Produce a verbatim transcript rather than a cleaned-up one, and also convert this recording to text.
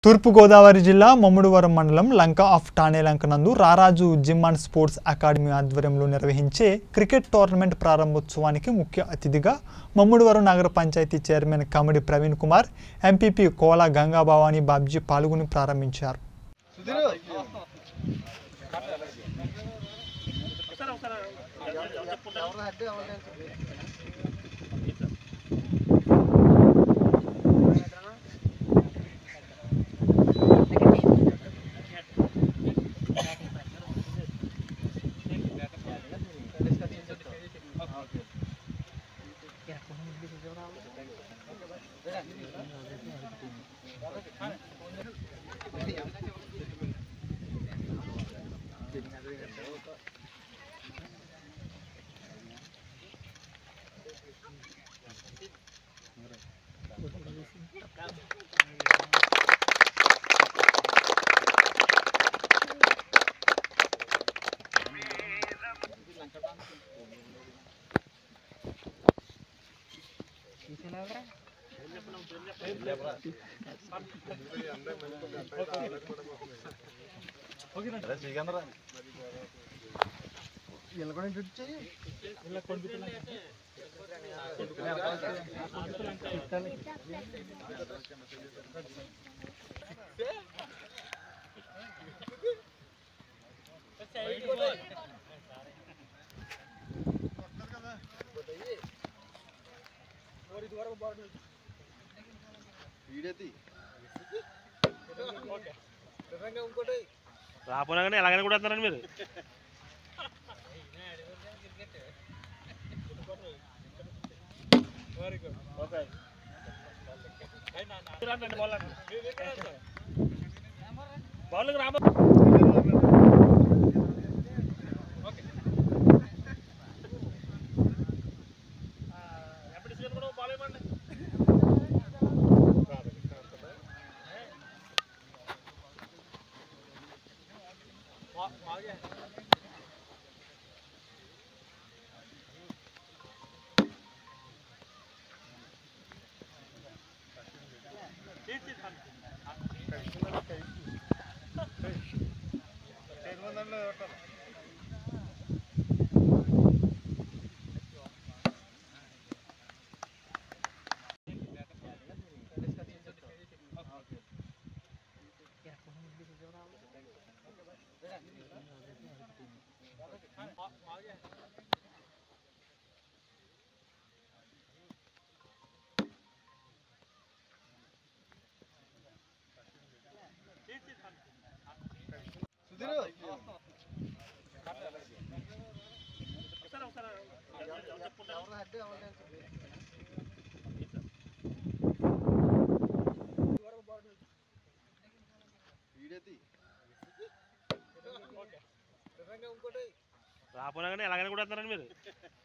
తూర్పు గోదావరి జిల్లా మమ్ముడువరం మండలం లంక ఆఫ్ టానే లంక నందు రారాజు జిమ్ అండ్ స్పోర్ట్స్ అకాడమీ ఆధ్వర్యంలో నిర్వహించే క్రికెట్ టోర్నమెంట్ ప్రారంభోత్సవానికి ముఖ్య అతిథిగా మమ్ముడువరం నగర పంచాయతీ చైర్మన్ కమిడి ప్రవీణ్ కుమార్, ఎంపీపీ కోలా గంగాభవాని బాబ్జీ పాల్గొని ప్రారంభించారు. రాపోనగానే ఎలాగైనా కూడా వస్తున్నారండి మీరు. బాల్ రాబో రాపోనగానే ఎలాగైనా కూడా వస్తున్నారండి మీరు.